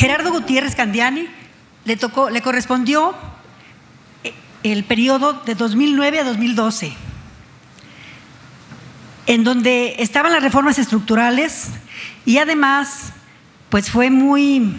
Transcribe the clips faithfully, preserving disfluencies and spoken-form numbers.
Gerardo Gutiérrez Candiani le, tocó, le correspondió el periodo de dos mil nueve a dos mil doce, en donde estaban las reformas estructurales y además pues fue muy…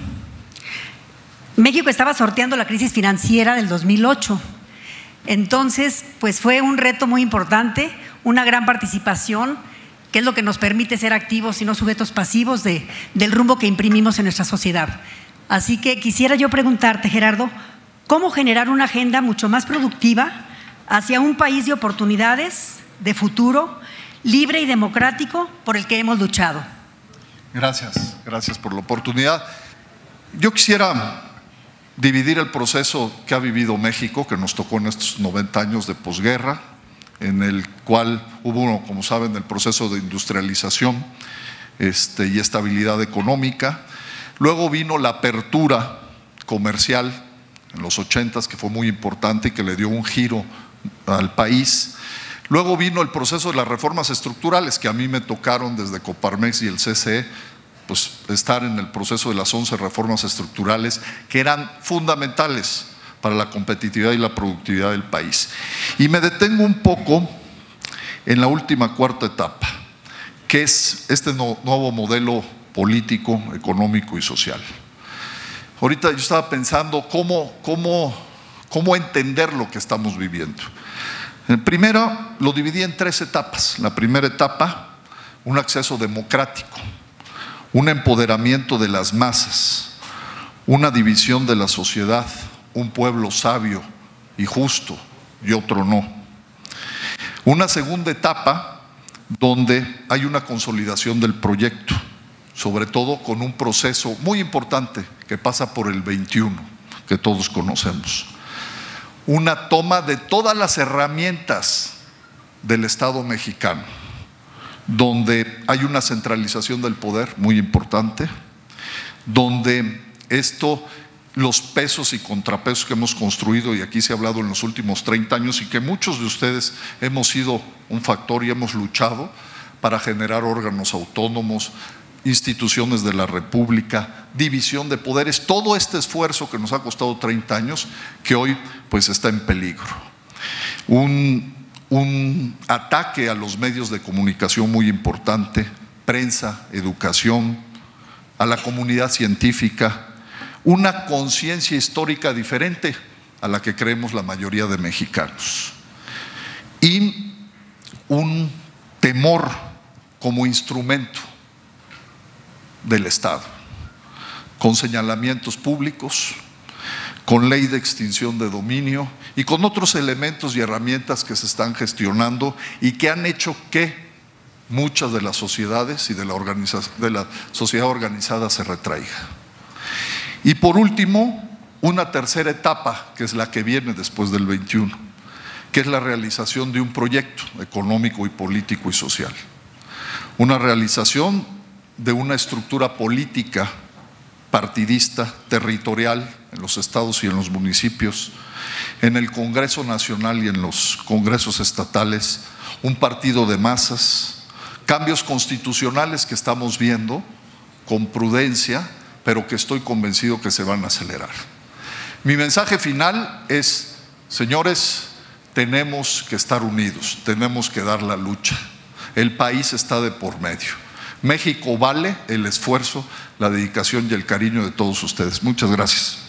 México estaba sorteando la crisis financiera del dos mil ocho, entonces pues fue un reto muy importante, una gran participación, que es lo que nos permite ser activos y no sujetos pasivos de, del rumbo que imprimimos en nuestra sociedad. Así que quisiera yo preguntarte, Gerardo, ¿cómo generar una agenda mucho más productiva hacia un país de oportunidades, de futuro, libre y democrático por el que hemos luchado? Gracias, gracias por la oportunidad. Yo quisiera dividir el proceso que ha vivido México, que nos tocó en estos noventa años de posguerra, en el cual hubo, como saben, el proceso de industrialización este, y estabilidad económica. Luego vino la apertura comercial en los ochentas, que fue muy importante y que le dio un giro al país. Luego vino el proceso de las reformas estructurales, que a mí me tocaron desde Coparmex y el C C E, pues estar en el proceso de las once reformas estructurales que eran fundamentales para la competitividad y la productividad del país. Y me detengo un poco en la última cuarta etapa, que es este nuevo modelo político, económico y social. Ahorita yo estaba pensando cómo, cómo, cómo entender lo que estamos viviendo. Primero, lo dividí en tres etapas. La primera etapa, un acceso democrático, un empoderamiento de las masas, una división de la sociedad, un pueblo sabio y justo y otro no. Una segunda etapa donde hay una consolidación del proyecto, sobre todo con un proceso muy importante que pasa por el veintiuno, que todos conocemos. Una toma de todas las herramientas del Estado mexicano, donde hay una centralización del poder muy importante, donde esto, los pesos y contrapesos que hemos construido, y aquí se ha hablado en los últimos treinta años y que muchos de ustedes hemos sido un factor y hemos luchado para generar órganos autónomos, instituciones de la República, división de poderes, todo este esfuerzo que nos ha costado treinta años, que hoy pues está en peligro. Un, un ataque a los medios de comunicación muy importante, prensa, educación, a la comunidad científica, una conciencia histórica diferente a la que creemos la mayoría de mexicanos y un temor como instrumento del Estado, con señalamientos públicos, con ley de extinción de dominio y con otros elementos y herramientas que se están gestionando y que han hecho que muchas de las sociedades y de la, organización, de la sociedad organizada se retraiga. Y por último, una tercera etapa, que es la que viene después del veintiuno, que es la realización de un proyecto económico y político y social. Una realización de una estructura política partidista, territorial, en los estados y en los municipios, en el Congreso Nacional y en los congresos estatales, un partido de masas, cambios constitucionales que estamos viendo con prudencia, pero que estoy convencido que se van a acelerar. Mi mensaje final es, señores, tenemos que estar unidos, tenemos que dar la lucha. El país está de por medio. México vale el esfuerzo, la dedicación y el cariño de todos ustedes. Muchas gracias.